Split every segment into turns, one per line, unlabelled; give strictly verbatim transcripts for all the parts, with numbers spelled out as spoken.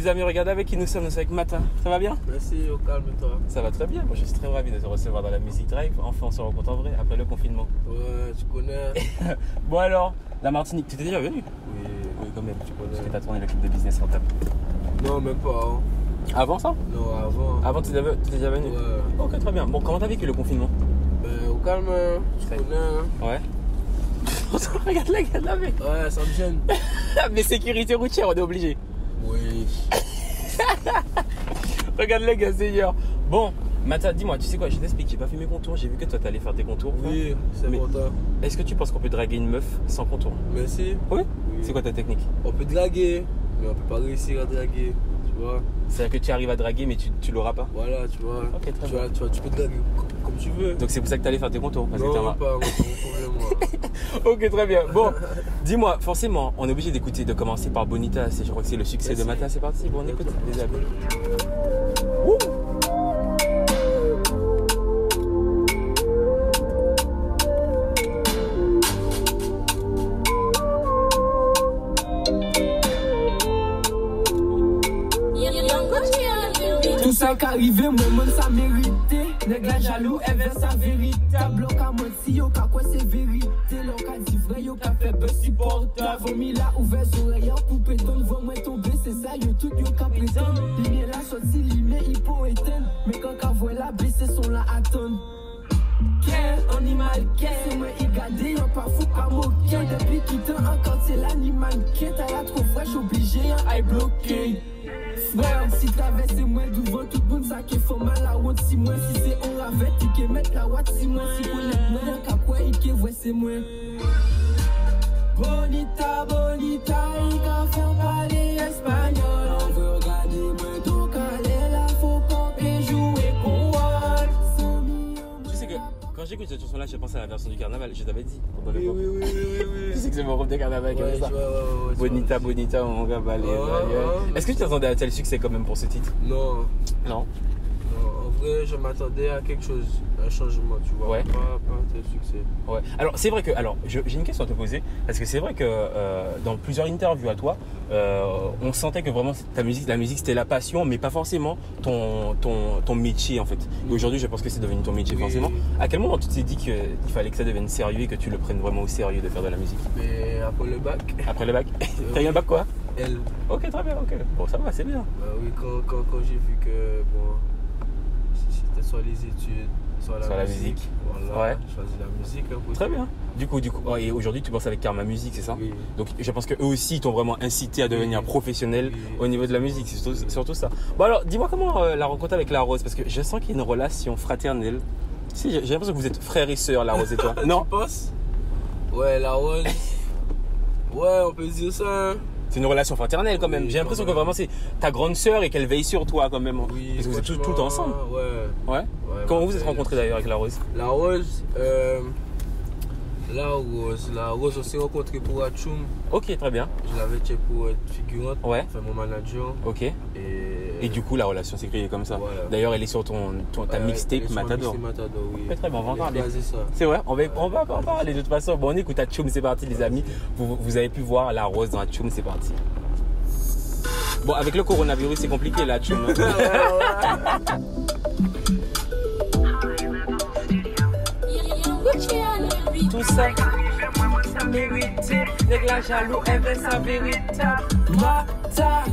les amis, regardez avec qui nous sommes, nous sommes avec Matin. Ça va bien?
Merci, au calme toi.
Ça va très bien, moi je suis très ravi de te recevoir dans la Music Drive. Enfin on se rencontre en vrai, après le confinement.
Ouais, tu connais.
Bon alors, la Martinique, tu étais déjà venu?
Oui,
Oui quand même,
tu connais.
parce que t'as tourné le clip de Business Rentable.
Non, même pas. Hein.
Avant ça?
Non, avant.
Avant tu étais déjà venu?
Ouais.
Ok, très bien. Bon, comment t'as vécu le confinement?
Ben, au calme, tu
Ça-
connais. Hein.
Ouais. Regarde là, regarde là mec.
Ouais, ça me gêne.
Mais sécurité routière, on est obligé.
Oui.
Regarde les gars, Seigneur. Bon, Mata, dis-moi, tu sais quoi, je t'explique, j'ai pas fait mes contours, j'ai vu que toi t'allais faire tes contours.
Oui, c'est
Mais-
bon toi.
Est-ce que tu penses qu'on peut draguer une meuf sans contour?
Merci.
Oui.
Oui.
C'est quoi ta technique?
On peut draguer, mais on peut pas réussir à draguer. Tu vois.
C'est-à-dire que tu arrives à draguer mais tu, tu l'auras pas.
Voilà, tu vois.
Ok, très
tu,
bien.
vois tu vois, tu peux draguer comme, comme tu veux.
Donc c'est pour ça que t'allais faire tes contours parce que
non,
t'as
pas,
marre.
moi, c'est mon problème, moi.
Ok, très bien. Bon, dis-moi, forcément, on est obligé d'écouter, de commencer par Bonita. C'est- Je crois que c'est le succès de
Merci.
Mata. C'est parti. Bon, on écoute les amis.
Tout ça qui arrive, moi, ça mérité. Nèg la jaloux, elle veut sa véritable. L'on ka menti, yo ka quoi c'est vérité. L'on ka dit vrai, yo ka fait buzz supportable. Vomi la ouvert oreilles pour péton. Voix moi tomber, c'est ça, yo tout yo ka péton. Lumière la sortie, lumière hypo éteinte. Mais quand ka voit la baisser, son la attend. Quel animal, quel c'est moi y garder, y'a pas fou, pas moquer. Depuis qu'il t'a encore, c'est l'animal qui t'as la trop fraîche, obligé, à bloquer. Frère, si t'avais c'est moi devant tout le monde, ça qui fait mal à honte. Si moi, si c'est on avait, tu qui mettre la watt. Si moi, si vous l'êtes moi, y'a qu'à quoi, il qui voit c'est moi. Bonita, bonita, il ka faire parler espagnol. On veut regarder moi, donc allez là, faut pas jouer qu'on voit.
Tu sais que quand j'écoute cette chanson-là, j'ai pensé à la version du carnaval. Je t'avais dit pendant
Oui,
le
oui, oui, oui, oui, oui.
Tu sais que c'est mon groupe de carnaval comme
Ouais,
ça.
je vois, ouais, ouais, ouais,
Bonita,
je vois.
bonita, mon gars, bah, allez,
Ouais,
allez, allez.
ouais.
Est-ce que tu t'attendais à un tel succès quand même pour ce titre?
Non,
Non.
non, en vrai, je m'attendais à quelque chose, un changement, tu vois.
Ouais.
Pas, pas un tel succès.
Ouais. Alors c'est vrai que, alors je- j'ai une question à te poser parce que c'est vrai que euh, dans plusieurs interviews à toi, euh, on sentait que vraiment ta musique, la musique c'était la passion, mais pas forcément ton ton ton métier en fait. Et aujourd'hui, je pense que c'est devenu ton métier
Oui.
forcément. À quel moment tu t'es dit qu'il fallait que ça devienne sérieux et que tu le prennes vraiment au sérieux de faire de la musique?
Mais après le bac,
Après le bac, t'as eu un bac quoi?
elle.
Ok, très bien, ok. Bon, ça va, c'est bien.
Bah oui, quand, quand, quand j'ai vu que, bon, c'était soit les études, soit la
Soit la
musique.
musique.
Voilà,
Ouais.
j'ai choisi la musique un peu.
Très bien. Du coup, du coup, oh, et aujourd'hui, tu bosses avec Karma Music, c'est ça?
Oui.
Donc, je pense que eux aussi t'ont vraiment incité à devenir
Oui.
professionnel
Oui.
au niveau de la musique. C'est surtout, surtout ça. Bon, alors, dis-moi comment euh, la rencontre avec La Rose, parce que je sens qu'il y a une relation fraternelle. Si, j'ai j'ai l'impression que vous êtes frères et sœurs, La Rose et toi. Non?
Tu penses? Ouais, la rose. Ouais, on peut dire ça. Hein.
C'est une relation fraternelle quand même.
Oui,
J'ai l'impression
quand
que
même.
vraiment c'est ta grande sœur et qu'elle veille sur toi quand même.
Oui,
Parce que vous êtes tout, tout le temps ensemble.
franchement, Ouais.
Ouais.
ouais
Comment
bah,
vous vous êtes
c'est-
rencontrés d'ailleurs avec La Rose?
La rose, euh, la rose, la rose, on s'est rencontrés pour Atchoum.
Ok, très bien.
Je l'avais check pour être figurante.
Ouais.
Enfin, mon manager.
Ok.
Et,
Et du coup, la relation s'est créée comme ça.
Voilà.
D'ailleurs, elle est sur ton, ton- ta
Ouais,
mixtape
elle est sur ma
Matador.
mixtape Matador, oui.
Ok, très bien, on va en
Elle est
parler.
basée ça.
C'est vrai, on va, on va en parler de toute façon. Bon, on écoute à Tchoum, c'est parti les amis. Vous, vous avez pu voir La Rose dans Tchoum, c'est parti. Bon, avec le coronavirus, c'est compliqué là, Tchoum. hein. Tout ça, ça mérite. Nèg la jaloux, elle veut sa vérité.
Mata.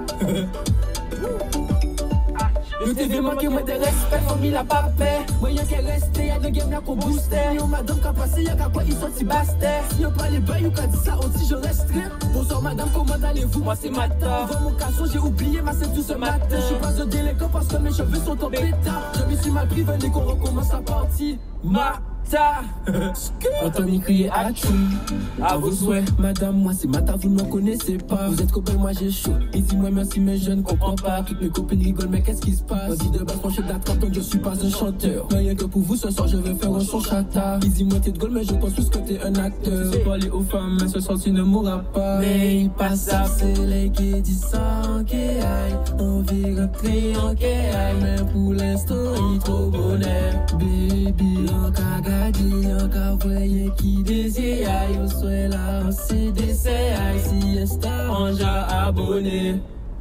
Yo te ve manquer moi de respect, famille la pas paix. Moi y'a qu'à rester, y'a de game là qu'on booster. Yo madame qu'a passé, y'a qu'à quoi ils sont si bastés. Si y'a pas les bains, y'a qu'à dit ça aussi je resterai. Bonsoir madame, comment allez-vous? Moi c'est Mata. Devant mon casson, j'ai oublié ma scène tout ce matin. Je suis pas un délinquant parce que mes cheveux sont en pétard. Je me suis mal pris, venez qu'on recommence la partie. Mata. Entendez crier à Tchoum, à vos souhaits. Madame, moi c'est Mata, vous ne me connaissez pas. Vous êtes copains, moi j'ai chaud. Ici, moi merci, mais je ne comprends pas. Toutes mes copines rigolent, mais qu'est-ce qui se passe? On dit de base, mon chef d'attrape, donc je suis pas un chanteur. Rien que pour vous, ce soir, je vais faire un son chata. Easy, moi t'es de Gaulle, mais je pense plus que t'es un acteur. Tu parler aux femmes, mais ce soir tu ne mourras pas. Mais il passe à c'est les qui disent ça, ok, aïe. On vit rentrer, ok, aïe. Mais pour l'instant, il trop bonnet. Baby, on ka gadi, on ka voye qui désire. Aïe, on soit là, on s'y décès. Aïe, si est on j'a abonné.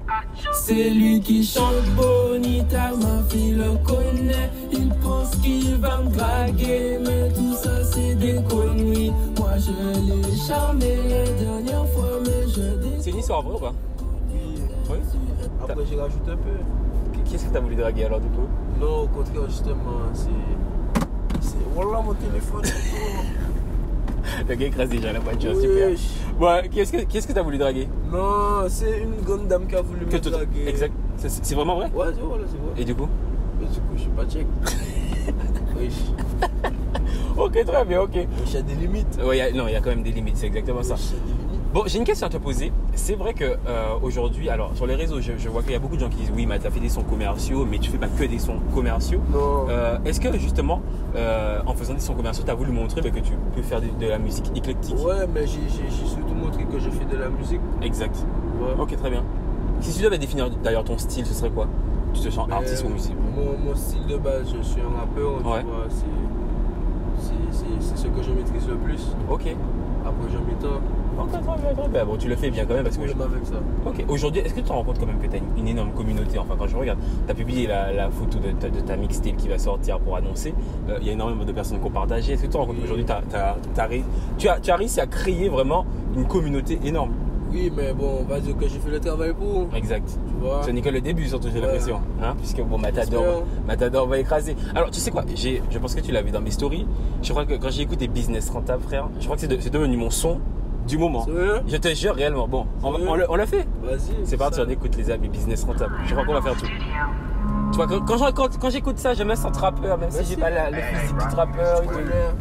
C'est lui qui chante Bonita, ma fille le connaît. Il pense qu'il va me draguer, mais tout ça c'est des conneries. Moi je l'ai charmé la dernière fois, mais je déteste.
C'est une histoire vraie ou pas?
Oui.
Oui.
Après j'ai rajouté un peu.
Qui est-ce que t'as voulu draguer alors du coup?
Non, au contraire, justement, c'est. C'est. Voilà mon téléphone.
Le gars écrase déjà la voiture,
Oui.
super. Bon, qui est-ce que qui est-ce que t'as voulu draguer?
Non, c'est une grande dame qui a voulu
Que
me
tout-
draguer.
Exact. C'est c'est vraiment vrai?
Ouais, c'est vrai, c'est vrai.
Et du coup?
Mais du coup, je suis pas tchèque. Oui.
Ok, très bien, ok.
Il y a des limites.
Ouais, y a- non, il y a quand même des limites, c'est exactement ça.
Il y a des limites.
Bon, j'ai une question à te poser. C'est vrai que euh, aujourd'hui, alors sur les réseaux, je, je vois qu'il y a beaucoup de gens qui disent oui, mais t'as fait des sons commerciaux, mais tu fais pas que des sons commerciaux.
Non.
Euh, Est-ce que justement, euh, en faisant des sons commerciaux, t'as voulu montrer bah, que tu peux faire de, de la musique éclectique?
Ouais, mais j'ai j'ai- j'ai surtout montré que je fais de la musique.
Exact.
Ouais.
Ok, très bien. Si tu devais définir d'ailleurs ton style, ce serait quoi? Tu te sens
Mais
artiste ou musicien?
mon, mon style de base, je suis un rappeur,
Ouais.
tu vois, c'est- c'est- c'est c'est ce que je maîtrise le plus.
Ok.
Après, j'en mets tant.
Ok, très bien, très bien. Bon, tu le fais bien quand même parce que.
Problème avec ça.
Ok. Aujourd'hui, est-ce que tu te rends compte quand même que tu as une, une énorme communauté? Enfin, quand je regarde, tu as publié la, la photo de ta, de ta mixtape qui va sortir pour annoncer. Euh, Il y a énormément de personnes qui ont partagé. Est-ce que tu te rends compte
Oui.
qu'aujourd'hui, t'as- t'as- t'as ré- tu, as, tu as réussi à créer vraiment une communauté énorme?
Oui, mais bon, on va dire que j'ai fait le travail pour.
Exact.
Tu vois.
Ce n'est que le début, surtout, j'ai
Ouais.
l'impression. Hein? Puisque, bon, Matador,
J'espère.
Matador va écraser. Alors, tu sais quoi? j'ai- Je pense que tu l'as vu dans mes stories. Je crois que quand j'ai écouté Business Rentable, frère, je crois que c'est de- c'est devenu mon son du moment.
C'est vrai?
Je te jure réellement. Bon, on,
C'est
on,
vrai?
le- on l'a fait.
Vas-y.
C'est parti,
ça.
on écoute les amis, Business Rentable. Je crois qu'on va faire tout. Tu vois, quand, quand, j'en- quand- quand j'écoute ça, je me sens rappeur, même si
Vas-y.
j'ai pas la- le physique du rappeur et tout.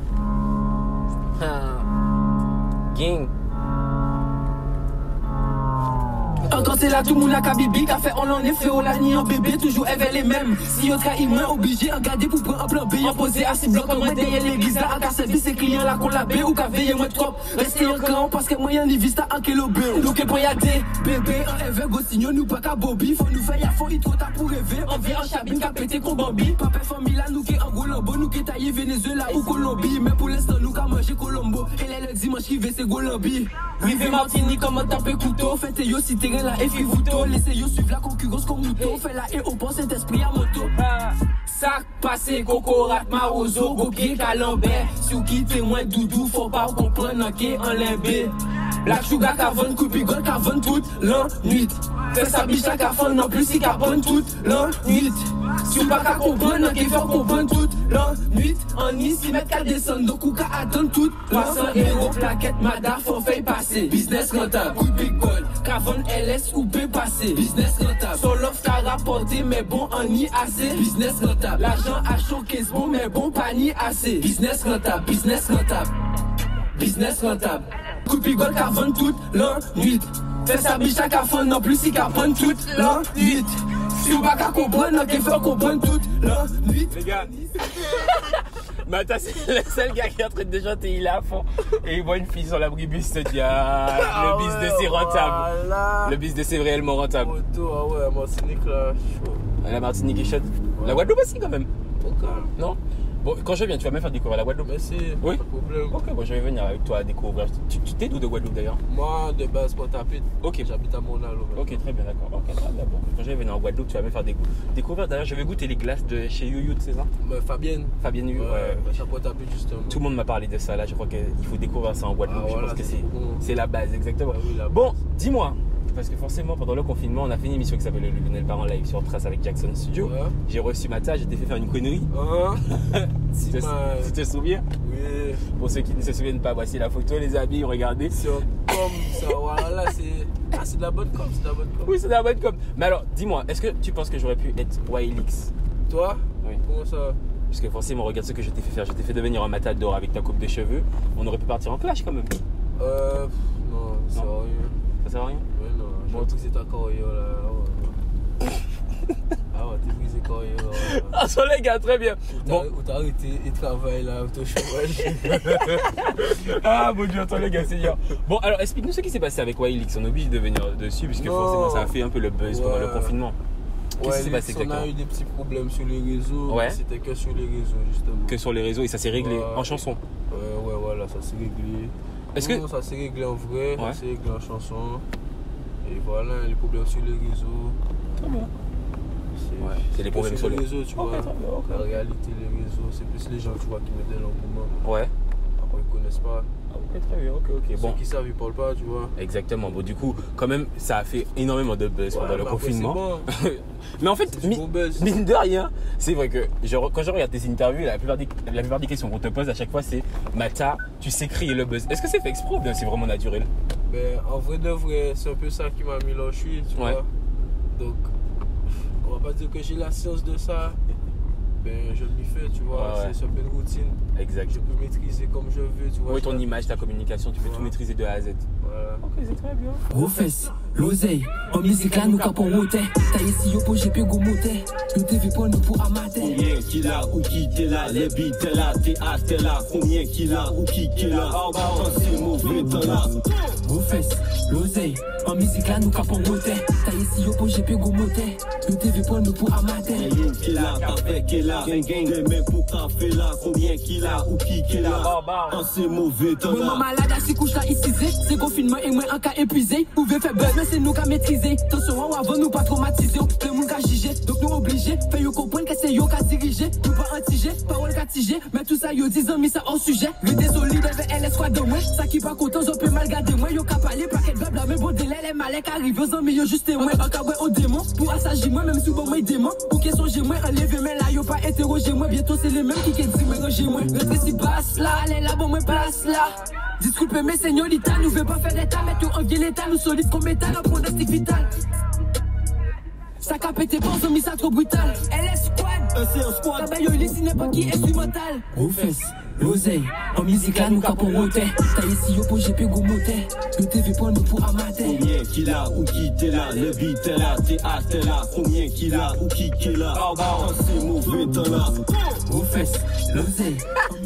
Ah. Gang.
Encore c'est là tout moun a kabibi, qu'a fait on en effet on l'a ni en bébé, toujours avec les mêmes. Si on trahi moins obligé en garder pour prendre un plan B, en poser assis bloc comme moi derrière l'église là, en cas service ses clients là qu'on l'a B ou qu'a veillé moins trop. Restez en camp parce que moi y'en y vista en kilo B. Donc pour y a des bébés en ever go signaux nous pas qu'à Bobby, faut nous faire y'a fond, il trop tard pour rêver. On vient en cabine qu'a pété qu'on Bambi, papa famille là nous qui en Golombo, nous qui taillé Venezuela ou Colombie, mais pour l'instant nous qu'à manger Colombo. Et là le dimanche qui veut c'est Golombi. Rive Martinique comme un tapé couteau, faites yo si t'es la F I Vuto, laissez yo suivre la concurrence comme mouton, fait la et au pense cet esprit à moto. Sac passé, coco, rat, marozo, gros pied, calambert. Sous qui témoin doudou, faut pas comprendre en qui en limbé. Black sugar, cavone, coupigol, cavone toute l'ennui. Fais sa biche la cavone, en plus, il carbone toute l'ennui. Si ou pas qu'à comprendre, qui fait comprendre toute l'ennui. En ici, mettre qu'à descendre, donc ou qu'à attendre toute l'ensemble. Héros, plaquette, madame, faut faire passer. Business rentable, coup de big gold, cavone, L S ou B passé. Business rentable, son l'offre qu'a rapporté, mais bon, en y assez. Business rentable, l'argent a choqué, c'est bon, mais bon, pas ni assez. Business rentable, business rentable, business rentable. Coup de big gold, cavone toute l'ennui. Fais sa biche à cafone, non plus, si cavone toute l'ennui. Si ou pas qu'à comprendre, qui fait comprendre toute l'ennui.
Les gars. Mais attends, c'est le seul gars qui est en train de chanter, il est à fond. Et il voit une fille sur l'abribus, il se dit, ah, le business c'est rentable.
Voilà.
Le business c'est réellement rentable.
Moto, ah ouais, Martinique là, chaud.
La Martinique est chaude. La Guadeloupe aussi quand même.
Au calme.
Non? Bon, quand je viens, tu vas même faire découvrir la Guadeloupe.
Merci,
Oui.
pas de problème.
Ok, bon, je vais venir avec toi à découvrir. Tu tu t'es d'où de Guadeloupe d'ailleurs?
Moi, de base, Port-à-Pitre.
Ok.
J'habite à Monalo.
Ok, très bien, d'accord. Ok, très bien. Bon, quand je vais venir en Guadeloupe, tu vas me faire décou- découvrir. D'ailleurs, je vais goûter les glaces de chez Youyou, c'est ça?
Mais Fabienne.
Fabienne Youyou,
Ouais,
ouais.
bah, c'est à Port-à-Pitre justement.
Tout le monde m'a parlé de ça là, je crois qu'il faut découvrir ça en Guadeloupe.
Ah,
je
voilà,
pense que
c'est
c'est
bon.
c'est la base, exactement.
Ah oui, la
Bon, dis-moi, parce que forcément pendant le confinement, on a fait une émission qui s'appelle Le Lionel Parent Live sur Trace avec Jackson Studio.
Ouais.
J'ai reçu ma tâche, j'ai été fait faire une connerie.
Hein?
Tu te,
mal.
tu te souviens?
Oui.
Pour ceux qui ne se souviennent pas, voici la photo, les amis, regardez.
C'est un com, ça, voilà, c'est. Ah, c'est de la bonne com, c'est de la bonne com.
Oui, c'est de la bonne com. Mais alors, dis-moi, est-ce que tu penses que j'aurais pu être Y L X?
Toi?
Oui.
Comment ça?
Parce que forcément, regarde ce que je t'ai fait faire. Je t'ai fait devenir un matador avec ta coupe de cheveux. On aurait pu partir en clash quand même.
Euh. pff, Non, ça
Non.
sert à rien.
Ça sert à rien?
Ouais, non, j'ai
Bon.
brisé ta carrière là. Ah ouais. Ah ouais, t'es brisé carrière là. Ouais.
Ah, ça les gars, très bien.
Bon.
Bon.
Ou t'as arrêté et travail là, au chômage.
Ah mon dieu, attends les gars, Seigneur. Bon, alors explique-nous ce qui s'est passé avec Y L X. On est obligé de venir dessus, puisque
Non.
forcément ça a fait un peu le buzz pendant
Ouais.
le confinement. Qu'est-ce
Ouais,
qui s'est passé
on a
exactement?
eu des petits problèmes sur les réseaux.
Ouais.
mais C'était que sur les réseaux justement.
Que sur les réseaux et ça s'est réglé
Ouais.
en chanson.
Ouais, ouais, voilà, ça s'est réglé.
Est-ce
Non,
que.
ça s'est réglé en vrai,
Ouais.
ça s'est réglé en chanson. Et voilà, les problèmes sur les réseaux.
Très bien.
C'est
Ouais, c'est les problèmes sur les
réseaux, tu
Ok,
vois.
très bien, ok.
La réalité, les réseaux, c'est plus les gens, tu vois, qui mettent de l'engouement.
Ouais.
Après, ils connaissent pas.
Ok, très bien, ok, ok. Bon,
Ceux qui savent, ils parlent pas, tu vois.
exactement. Bon, du coup, quand même, ça a fait énormément de buzz
Ouais,
pendant le
mais après,
confinement.
c'est bon.
Mais en fait,
C'est du
mi-
bon buzz.
mine de rien, c'est vrai que je re- quand je regarde tes interviews, la plupart des, la plupart des questions qu'on te pose à chaque fois, c'est Mata, tu sais créer le buzz. Est-ce que c'est fait exprès ou bien c'est vraiment naturel?
Ben, en vrai de vrai, c'est un peu ça qui m'a mis là où je suis, tu
Ouais.
vois. Donc, on va pas dire que j'ai la science de ça. Ben, je m'y fais, tu vois.
Ouais, ouais.
C'est un peu une routine.
Exact.
Je peux maîtriser comme je veux, tu vois.
Oui,
Je-
ton image, ta communication, tu peux
Ouais.
tout maîtriser de A à Z.
Voilà.
Ok, c'est très bien.
Gros fesses, l'oseille, en musique là nous capons moté. Taillé si yo pour G P go moté. Le T V pour nous pour amateur.
Combien qu'il a ou qui t'es là, les beats t'es là, t'es à t'es là, combien qu'il a ou qui qu'il a, quand c'est mauvais t'en là.
Gros fesses, l'oseille, en musique là nous capons moté. Taillé si yo pour G P go moté. Le T V pour nous pour amateur.
Combien qu'il a, café qu'il a, gang gang, les mêmes pour café là, combien qu'il a ou qui qu'il a, quand c'est mauvais t'en
Moi, moi
là.
malade à six couches là ici, c'est confinement et moi en cas épuisé. Pouvez faire buzz, mais c'est nous qu'à maîtriser. Attention, avant nous pas traumatiser, le monde qu'à juger. Donc nous obligés, fait yo comprendre que c'est yo qu'à diriger. Nous pas antigé, parole qu'à tiger. Mais tout ça yo disant, mis ça hors sujet. Le désolé, avec elle, est de moi. Ça qui pas content, j'en peux mal garder moi. Yo qu'à parler, pas qu'elle blabla, mais bon délai, les malais qui arrivent aux amis, yo juste et moi. En cas ouais, au démon, pour assagir moi, même si bon moi démon. Pour qu'ils songent moi, enlever mais là, yo pas interroger moi. Bientôt c'est les mêmes qui qui disent, mais rangez moi. Restez si basse là, allez là, bon moi place là. Disculpez mes señoritas, nous veut pas faire d'état, mais tout en vieil l'état, nous solides comme métal, un pronostic vital. Ça cap été pas, mis ça trop brutal. Elle est squad,
Un c'est un squad.
la baille ici n'est pas qui instrumental. Gros fesses, l'oseille, en musique là nous capons moté. Taillé si yo pour G P go moté. Le T V pour nous pour amateur.
Combien qu'il a ou qui t'es là, les beats t'es là, t'es à t'es là, combien qu'il a ou qui qu'il a, quand c'est mauvais t'en là.
Gros fesses, l'oseille.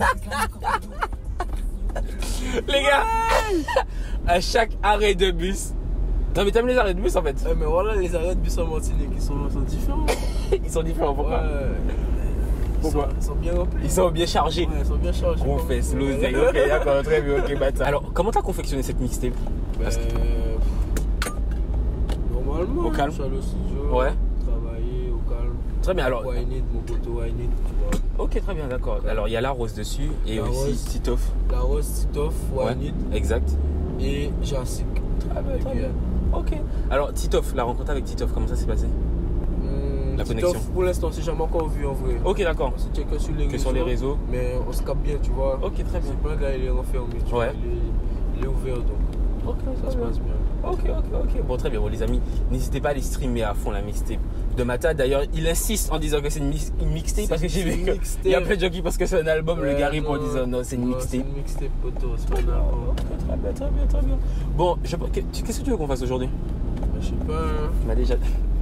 Les gars, à chaque arrêt de bus. Non, mais t'aimes les arrêts de bus en fait.
Ouais, mais voilà, les arrêts de bus en Martinique, ils sont, sont différents.
Ils sont différents, pourquoi?
Ouais. Ils
Pourquoi
sont, ils sont bien remplis.
Ils sont bien chargés.
Ouais, ils sont bien chargés.
Gros
comme-
fesses, l'oseille, ok, d'accord, très bien, ok, bâtard. Alors, comment t'as confectionné cette mixtape? Parce que-
Euh, Normalement,
Au calme.
je suis allé au studio,
Ouais.
travailler au calme.
Très bien, alors.
Wine it, mon poteau Wine it, tu vois.
Ok, très bien, d'accord. Alors, il y a la rose dessus et
La
aussi
rose.
Titoff.
La Rose, Titoff,
Ouais,
Wine it
exact.
et Jacek.
Très bien, très bien. Ok. Alors, Titoff, la rencontre avec Titoff, comment ça s'est passé?
Hum,
La
Titoff,
connexion.
pour l'instant, c'est jamais encore vu en vrai.
Ok, d'accord.
On s'est checké sur les
Que
réseaux.
sur les réseaux.
Mais on se capte bien, tu vois.
Ok, très bien.
C'est pas un gars, il est renfermé, tu vois.
Ouais.
Il est, il est ouvert, donc
Ok,
ça se passe bien.
Ok, ok, ok. Bon, très bien, bon, les amis, n'hésitez pas à aller streamer à fond la mixtape de Mata. D'ailleurs, il insiste en disant que c'est une, mix- une mixtape parce que j'ai
C'est
vu
une
qu'il
mixtape.
y a plein de gens qui pensent que c'est un album. Le
Ouais,
gars répond en
non.
disant non, c'est une
Non, C'est
mixtape.
une mixtape, poteau, c'est pas un album.
Ok, très bien, très bien, très bien. Bon, je- qu'est-ce que tu veux qu'on fasse aujourd'hui?
Je sais pas. hein.
Tu m'as déjà.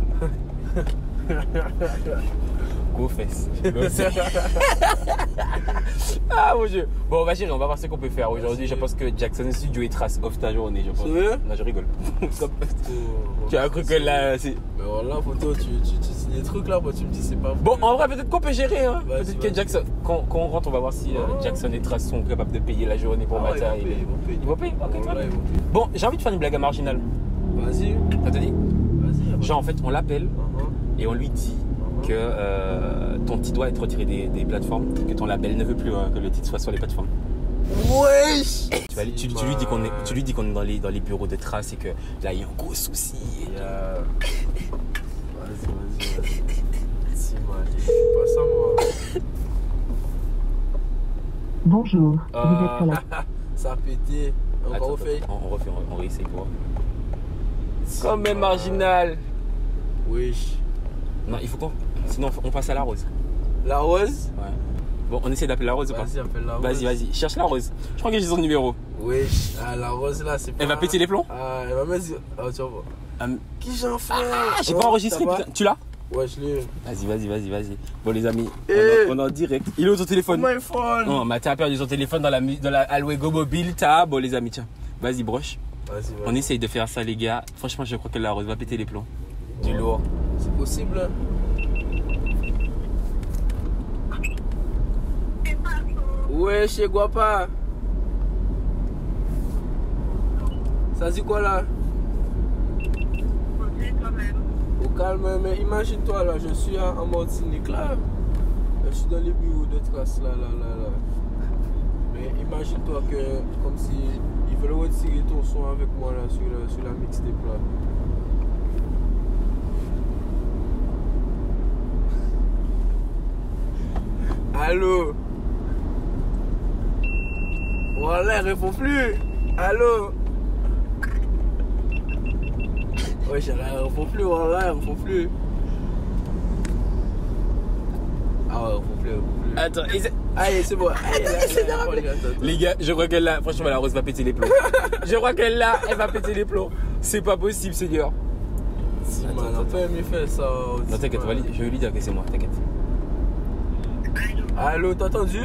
Go fesses. Ah mon dieu. Bon, va chérie, on va voir ce qu'on peut faire aujourd'hui. Je pense que Jackson Studio est trace off ta journée, je pense.
Sérieux?
Non, je rigole.
Oh,
Tu as cru que là, c'est.
Mais voilà, photo, tu, tu, tu dis des trucs là, moi tu me dis c'est pas vrai.
Bon, en vrai, peut-être qu'on peut gérer. Hein.
Vas-y,
Peut-être que
vas-y.
Jackson. Quand, quand on rentre, on va voir si euh,
Oh.
Jackson et Trace sont capables de payer la journée pour
Ah ouais,
Mata.
ils vont
et-
payer, ils vont payer.
Ils vont payer. Ok, très
Voilà,
bien.
ils vont payer.
Bon, j'ai envie de faire une blague à marginal.
Vas-y,
Ça te dit?
vas-y.
Genre, en fait, on l'appelle
Uh-huh.
et on lui dit que euh, ton titre doit être retiré des, des plateformes, que ton label ne veut plus euh, que le titre soit sur les plateformes.
Wesh!
Tu, vas aller- tu- tu lui dis qu'on est, tu lui dis qu'on est dans les, dans les bureaux de Trace et que là il y a un gros souci.
Yeah. Vas-y, vas-y, vas-y. Si, man, je fais pas ça moi.
Bonjour,
Ah.
vous êtes sur la...
Ça a pété. On va
Attends,
refaire.
On, on refait, on, on réessaye pour voir. Comme même marginal.
Wesh.
Non, il faut qu'on. Sinon on passe à la rose.
La rose?
Ouais. Bon, on essaie d'appeler la rose ou pas?
Vas-y, appelle la rose.
Vas-y, vas-y, cherche la rose. Je crois que j'ai son numéro.
Wesh. Ah, la rose là, c'est pas.
Elle va péter les plombs?
Ah, elle va mettre. Ah, tu vas voir.
Hum,
Qui j'en fais?
Ah, j'ai
Oh,
pas enregistré,
ça va?
putain. Tu l'as?
Ouais, je l'ai.
Vas-y, vas-y, vas-y, vas-y. Bon, les amis, on,
Eh.
est- on est en direct. Il est où ton téléphone?
My phone.
Non, Mathieu a perdu son téléphone dans la, mu- dans la Alwego Mobile. T'as. Bon, les amis, tiens. Vas-y, broche.
Vas-y, vas-y.
On essaye de faire ça, les gars. Franchement, je crois que la rose va péter les plombs. Du lourd.
C'est possible, hein? Ouais, chez Guapa. Ça dit quoi là? calme, mais imagine-toi là, je suis en Martinique là. Je suis dans les bureaux de trace là, là, là, là. Mais imagine-toi que, comme si ils veulent retirer ton son avec moi là sur, le, sur la mixtape là. Allô? Voilà, réponds plus. Allô? Ouais, j'ai rien, réponds plus, voilà, réponds plus. Ah ouais, réponds plus, réponds plus.
Attends, et
allez, c'est bon. Allez, là, là, là, là,
les gars, je crois qu'elle là, franchement, la Rose va péter les plombs. Je crois qu'elle là, elle va péter les plombs. C'est pas possible, Seigneur.
Si,
Attends,
man,
attends,
on peut mieux faire ça.
Non, t'inquiète, on va lui- je vais lui dire que c'est moi, t'inquiète.
Allô, t'as entendu?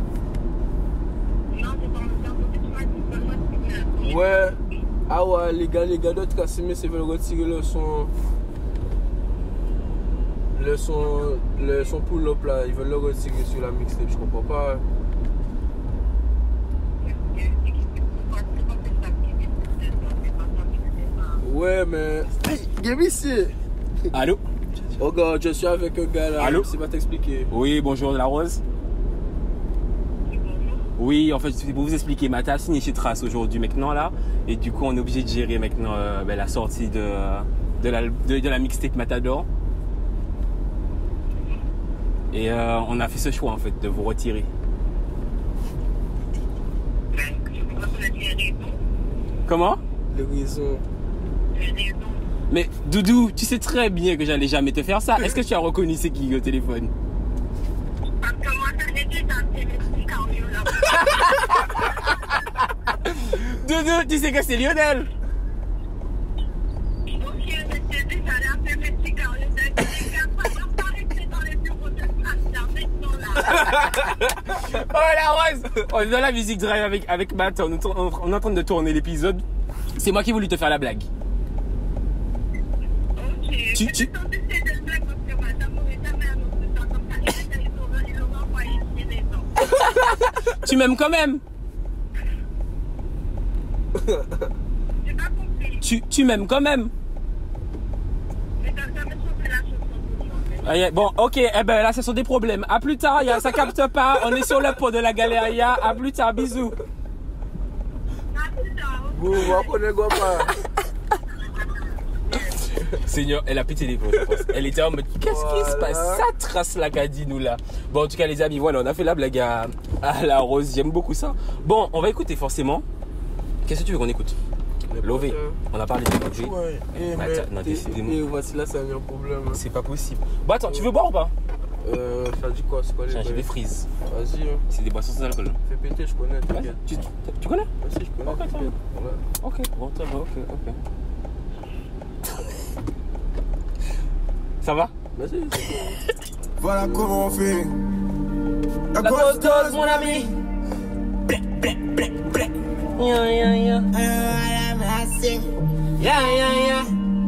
Ouais. Ah ouais, les gars, les gars de Casimir, ils veulent retirer le son. Le son. Le son pull-up là, ils veulent le retirer sur la mixtape, je comprends pas. Ouais, mais. Hey, viens ici!
Allô?
Oh gars, je suis avec un gars là.
Allô?
C'est pas t'expliquer.
Oui, bonjour la Rose. Oui, en fait, c'est pour vous expliquer, Mathé a signé chez Trace aujourd'hui maintenant là, et du coup on est obligé de gérer maintenant euh, ben, la sortie de, de, la, de, de la mixtape Matador. Et euh, on a fait ce choix en fait de vous retirer. Comment?
Les raisons.
Mais Doudou, tu sais très bien que j'allais jamais te faire ça. Est-ce que tu as reconnu c'est qui au téléphone?
Parce que moi, ça n'est plus dans tes petits carrières là.
Doudou, tu sais que c'est Lionel.
Ok, mais c'est dit, j'allais appeler mes petits carrières. Il n'y a pas d'arrêter dans les bureaux de trace maintenant là.
Oh la Rose! On est dans la musique drive avec, avec Matt, on, est- on- on est en train de tourner l'épisode. C'est moi qui ai voulu te faire la blague.
Ok,
Tu-
mais
tu-
c'est censé c'est des blagues parce que madame m'aurait jamais annoncé ça comme ça. Et ils auraient- ils l'auraient envoyé chez les gens.
Tu m'aimes quand même?
J'ai pas compris.
Tu, tu m'aimes quand même?
Mais t'as jamais chanté la chanson pour moi. mais-
Ah, yeah, bon, ok, eh ben là, ce sont des problèmes. À plus tard, ya, ça capte pas. On est sur le pont de la Galeria. À plus tard, bisous.
Ah, c'est ça.
Bon, moi, on ne voit pas.
Seigneur, elle a pété les plombs, je pense. Elle était en mode, qu'est-ce qui se passe? Ça trace la qu'a dit nous là. Bon, en tout cas, les amis, voilà, on a fait la blague à, à la Rose. J'aime beaucoup ça. Bon, on va écouter forcément. Qu'est-ce que tu veux qu'on écoute? Lové. On a parlé de Lové.
Ouais, eh,
Bah,
mais.
attends, non,
t'es-
décidément.
eh, voici là, c'est un problème. hein.
C'est pas possible. Bon, attends, tu veux boire ou pas?
Euh, ça dit quoi? C'est quoi les
Tiens, j'ai des
bails?
frises.
Vas-y, hein.
C'est des boissons sans alcool.
Fais péter, je connais,
Ouais,
t'inquiète.
tu, tu connais?
Vas-y, je connais.
Ok,
t'inquiète.
ça
Voilà.
Ok, bon, ça va, ok, ok. Ça va?
Vas-y, c'est bon.
Voilà comment on fait. La
La
grosse
dose, mon ami. Ya, ya, ya. Ya, ya, ya.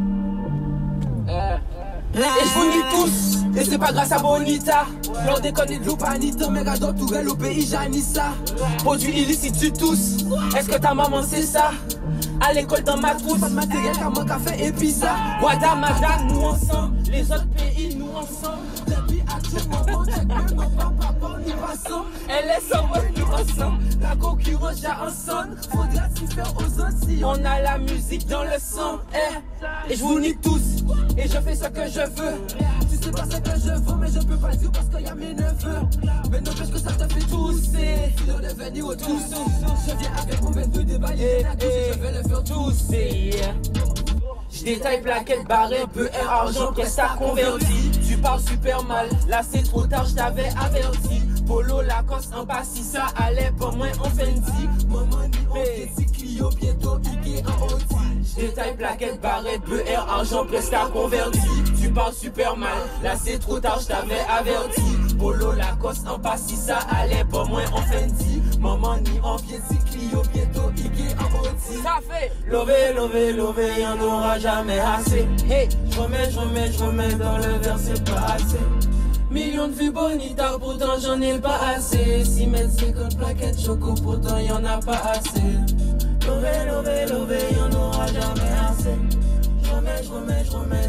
Et je vous dis tous, et c'est pas grâce à Bonita. L'on déconne de l'oupanita, mais gars Tourelle au pays Janissa. Produit illicite, tu tous. Est-ce que ta maman sait ça? À l'école dans ma trousse, pas de matériel, car moi café et pizza. Guadamada, nous ensemble, les autres pays, nous ensemble. Depuis actuellement, on check même nos papas, on y passons. Elle est sans moi, nous ensemble. La concurrence, j'ai un son. Faudra s'y faire aux autres si on a la musique dans le sang. Eh, et je vous nique tous, et je fais ce que je veux. Tu sais pas ce que je veux, mais je peux pas le dire parce qu'il y a mes neveux. Mais n'empêche que ça te fait tousser. Tu dois devenir au tous. Je viens avec mon vingt-deux débaillé, je vais le faire tousser. Je détaille plaquette, barré, peu air, argent, pièce à converti. Tu parles super mal, là c'est trop tard, je t'avais averti. Polo, Lacoste, en bas, si ça allait, pas moins on Fendi. Maman ni on fait Clio, bientôt Ike en Audi. Je détaille plaquette, barrette, peu air, argent, presque à converti. Tu parles super mal, là c'est trop tard, je t'avais averti. Polo, Lacoste, en bas, si ça allait, pas moins on Fendi. Maman ni on fait Clio, bientôt Ike en Audi. Ça fait lové, lové, lové, y'en aura jamais assez. Hey, je remets, je remets, je remets dans le verre, c'est pas assez. Millions de vues bonita, pourtant j'en ai pas assez. six mètres cinquante plaquettes choco, pourtant y'en a pas assez. Lové, lové, lové, y'en aura jamais assez. Je remets, je remets, je remets dans le verre.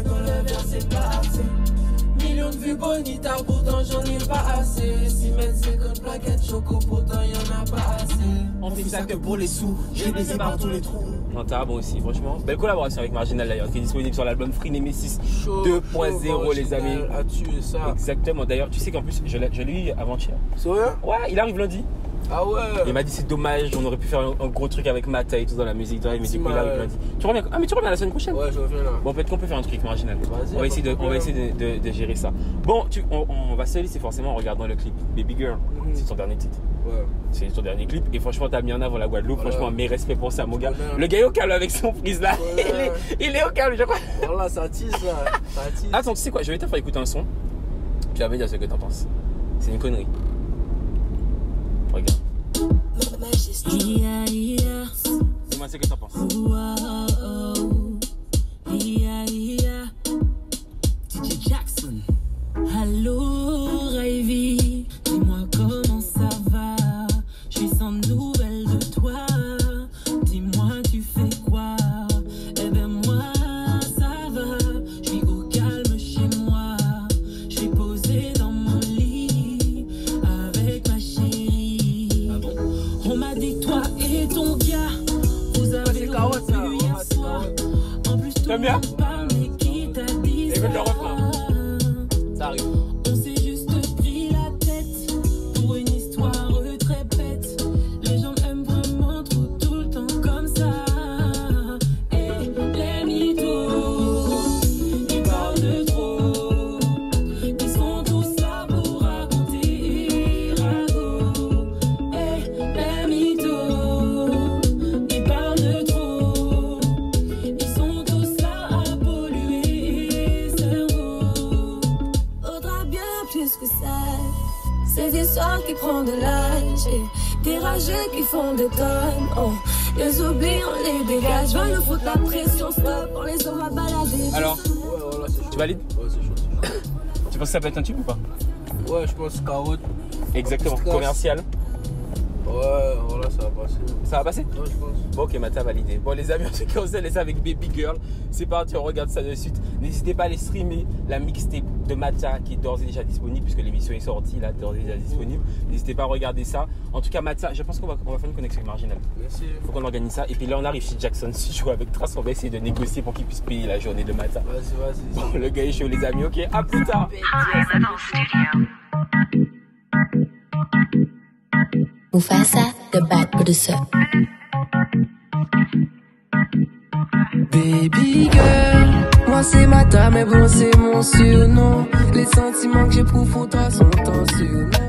faire, c'est pas assez. Millions de vues bonita, pourtant j'en ai pas assez. Si mène cinquante plaquettes choco, pourtant y'en a pas assez.
On fait ça que pour les sous, j'ai baisé par tous les trous.
Chanta, bon aussi, franchement. Belle collaboration avec Marginal d'ailleurs, qui est disponible sur l'album Free Nemesis
Chaud,
deux point zéro,
chaud,
les amis.
Marginal a tué ça.
Exactement. D'ailleurs, tu sais qu'en plus, je l'ai je l'ai eu avant-hier.
C'est vrai?
Ouais, il arrive lundi.
Ah ouais.
Il m'a dit c'est dommage, on aurait pu faire un, un gros truc avec Mata et tout dans la musique. Mais du coup, il arrive lundi. Tu reviens? Ah, mais tu reviens la semaine prochaine?
Ouais, je reviens là.
Bon, peut-être qu'on peut faire un truc avec Marginal.
Vas-y,
On va essayer, de,
pas de
on va essayer de, de, de gérer ça. Bon, tu, on, on va se laisser forcément en regardant le clip Baby Girl.
Mhm.
C'est son dernier titre.
Ouais.
C'est son dernier clip. Et franchement, t'as mis en avant la Guadeloupe.
Voilà.
Franchement, mes respects pour ça, mon gars.
Voilà.
Le gars est au calme avec son frise là.
Voilà.
Il, est, il est au calme, je crois.
Voilà, ça tease là. Ça tease.
Attends, tu sais quoi? Je vais te faire écouter un son. Tu vas me dire ce que t'en penses. C'est une connerie. Regarde.
Yeah, yeah.
Dis-moi ce que t'en penses.
Wow. Yeah, yeah. D J Jackson. Allô, Ivy. Dis-moi comment ça va. Je suis sans nouvelles de toi. Dis-moi, tu fais quoi? Eh ben, moi, ça va. Je suis au calme chez moi. Je suis posée dans mon lit avec ma chérie. Ah bon? On m'a dit que toi et ton gars, vous avez
carotte, ça.
rompu hier
Ouais, c'est
soir. En plus, tout
T'aimes bien?
parle, mais qui t'a dit
Et
ça?
le refrain. Ça arrive.
On s'est juste pris la tête pour une histoire très bête. Les gens aiment vraiment trop tout le temps comme ça. Et les mythos, ils parlent de trop. Ils sont tous là pour raconter ragot. Et les mythos, ils parlent de trop. Ils sont tous là à polluer cerveau. Faudra bien plus que ça. Ces histoires qui prennent de l'âge et des rageux qui font des tonnes. Oh, les oublie, on les dégage. Va nous foutre la pression, stop, on les aura baladés.
Alors,
Ouais, voilà, c'est chaud.
tu valides?
Ouais, c'est chaud, c'est chaud.
Tu penses que ça peut être un tube ou pas?
Ouais, je pense carotte.
Exactement.
Stress.
Commercial.
Ouais, voilà, ça va passer.
Ça va passer?
Ouais, je pense.
Bon, ok, Mata validé. Bon, les amis, on se on se laisse avec Baby Girl. C'est parti, on regarde ça de suite. N'hésitez pas à aller streamer la mixtape de Mata qui est d'ores et déjà disponible, puisque l'émission est sortie, là, d'ores et déjà disponible. N'hésitez pas à regarder ça. En tout cas, Mata, je pense qu'on va, on va faire une connexion avec Marginal.
Merci.
Faut qu'on organise ça. Et puis là, on arrive chez Jackson. Si je joue avec Trace, on va essayer de négocier pour qu'il puisse payer la journée de Mata.
Vas-y, vas-y.
Bon, le gars est chaud, les amis. Ok, à plus tard.
Mufasa, the bad producer.
Baby girl, moi c'est Mata, mais bon c'est mon surnom. Les sentiments que j'éprouve pour toi sont en surnom.